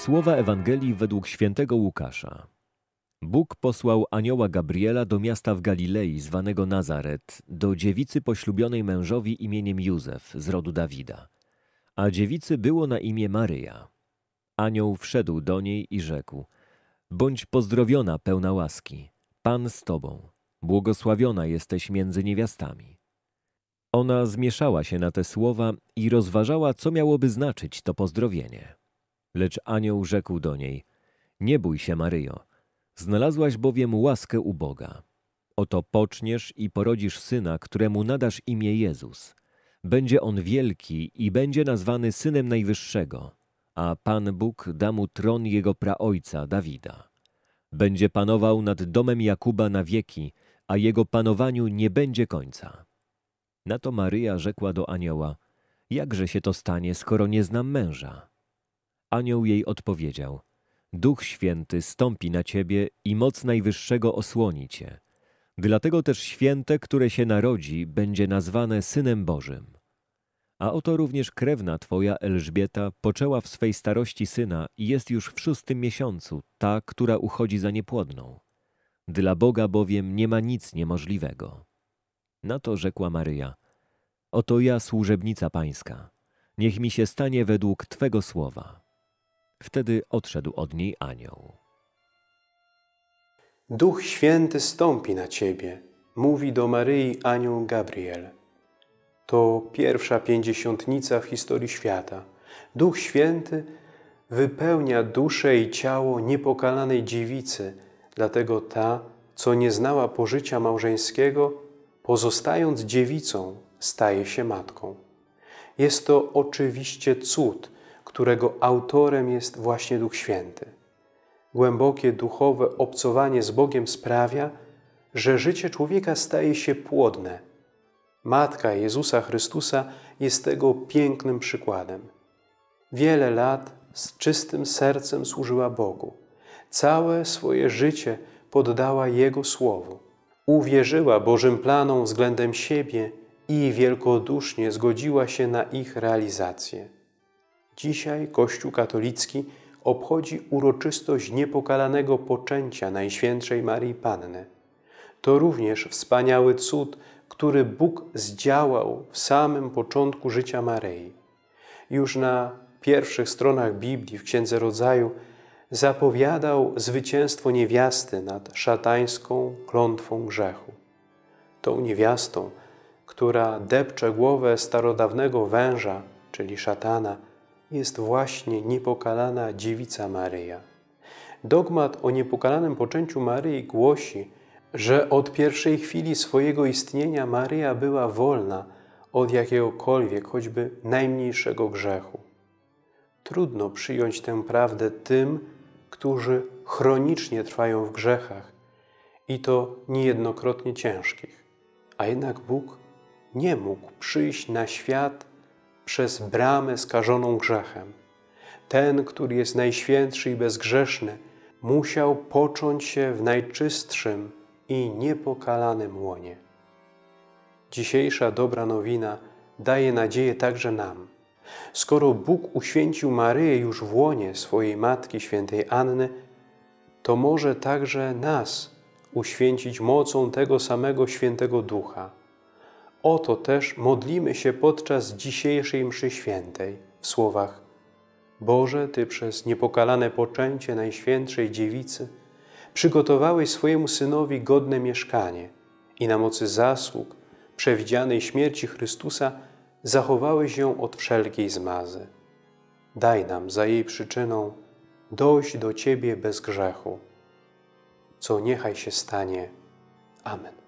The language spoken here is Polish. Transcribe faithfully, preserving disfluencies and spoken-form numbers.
Słowa Ewangelii według świętego Łukasza. Bóg posłał anioła Gabriela do miasta w Galilei zwanego Nazaret, do dziewicy poślubionej mężowi imieniem Józef z rodu Dawida. A dziewicy było na imię Maryja. Anioł wszedł do niej i rzekł: bądź pozdrowiona, pełna łaski, Pan z tobą, błogosławiona jesteś między niewiastami. Ona zmieszała się na te słowa i rozważała, co miałoby znaczyć to pozdrowienie. Lecz anioł rzekł do niej: nie bój się, Maryjo, znalazłaś bowiem łaskę u Boga. Oto poczniesz i porodzisz syna, któremu nadasz imię Jezus. Będzie on wielki i będzie nazwany Synem Najwyższego, a Pan Bóg da mu tron jego praojca Dawida. Będzie panował nad domem Jakuba na wieki, a jego panowaniu nie będzie końca. Na to Maryja rzekła do anioła: jakże się to stanie, skoro nie znam męża? Anioł jej odpowiedział: Duch Święty stąpi na ciebie i moc Najwyższego osłoni cię. Dlatego też święte, które się narodzi, będzie nazwane Synem Bożym. A oto również krewna twoja Elżbieta poczęła w swej starości syna i jest już w szóstym miesiącu, ta, która uchodzi za niepłodną. Dla Boga bowiem nie ma nic niemożliwego. Na to rzekła Maryja: oto ja, służebnica pańska, niech mi się stanie według twego słowa. Wtedy odszedł od niej anioł. Duch Święty stąpi na ciebie, mówi do Maryi anioł Gabriel. To pierwsza pięćdziesiątnica w historii świata. Duch Święty wypełnia duszę i ciało niepokalanej dziewicy, dlatego ta, co nie znała pożycia małżeńskiego, pozostając dziewicą, staje się matką. Jest to oczywiście cud, którego autorem jest właśnie Duch Święty. Głębokie duchowe obcowanie z Bogiem sprawia, że życie człowieka staje się płodne. Matka Jezusa Chrystusa jest tego pięknym przykładem. Wiele lat z czystym sercem służyła Bogu. Całe swoje życie poddała Jego Słowu. Uwierzyła Bożym planom względem siebie i wielkodusznie zgodziła się na ich realizację. Dzisiaj Kościół katolicki obchodzi uroczystość niepokalanego poczęcia Najświętszej Maryi Panny. To również wspaniały cud, który Bóg zdziałał w samym początku życia Maryi. Już na pierwszych stronach Biblii w Księdze Rodzaju zapowiadał zwycięstwo niewiasty nad szatańską klątwą grzechu. Tą niewiastą, która depcze głowę starodawnego węża, czyli szatana, jest właśnie niepokalana dziewica Maryja. Dogmat o niepokalanym poczęciu Maryi głosi, że od pierwszej chwili swojego istnienia Maryja była wolna od jakiegokolwiek, choćby najmniejszego grzechu. Trudno przyjąć tę prawdę tym, którzy chronicznie trwają w grzechach i to niejednokrotnie ciężkich. A jednak Bóg nie mógł przyjść na świat przez bramę skażoną grzechem. Ten, który jest najświętszy i bezgrzeszny, musiał począć się w najczystszym i niepokalanym łonie. Dzisiejsza dobra nowina daje nadzieję także nam. Skoro Bóg uświęcił Maryję już w łonie swojej Matki Świętej Anny, to może także nas uświęcić mocą tego samego Świętego Ducha. O to też modlimy się podczas dzisiejszej mszy świętej w słowach: Boże, Ty przez niepokalane poczęcie Najświętszej Dziewicy przygotowałeś swojemu Synowi godne mieszkanie i na mocy zasług przewidzianej śmierci Chrystusa zachowałeś ją od wszelkiej zmazy. Daj nam za jej przyczyną dojść do Ciebie bez grzechu, co niechaj się stanie. Amen.